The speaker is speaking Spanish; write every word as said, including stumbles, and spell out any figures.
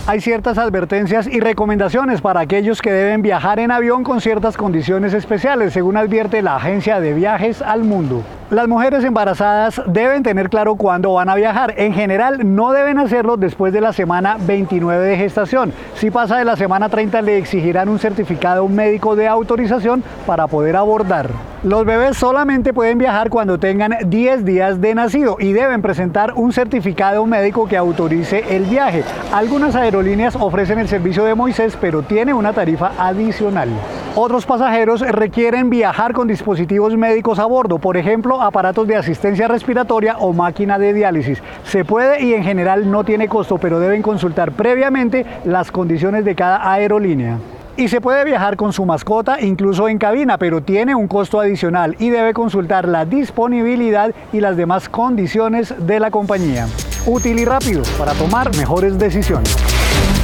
Hay ciertas advertencias y recomendaciones para aquellos que deben viajar en avión con ciertas condiciones especiales, según advierte la Agencia de Viajes al Mundo. Las mujeres embarazadas deben tener claro cuándo van a viajar. En general, no deben hacerlo después de la semana veintinueve de gestación. Si pasa de la semana treinta, le exigirán un certificado médico de autorización para poder abordar. Los bebés solamente pueden viajar cuando tengan diez días de nacido y deben presentar un certificado médico que autorice el viaje. Algunas aerolíneas ofrecen el servicio de Moisés, pero tiene una tarifa adicional. Otros pasajeros requieren viajar con dispositivos médicos a bordo, por ejemplo, aparatos de asistencia respiratoria o máquina de diálisis. Se puede y en general no tiene costo, pero deben consultar previamente las condiciones de cada aerolínea. Y se puede viajar con su mascota incluso en cabina, pero tiene un costo adicional y debe consultar la disponibilidad y las demás condiciones de la compañía. Útil y rápido para tomar mejores decisiones.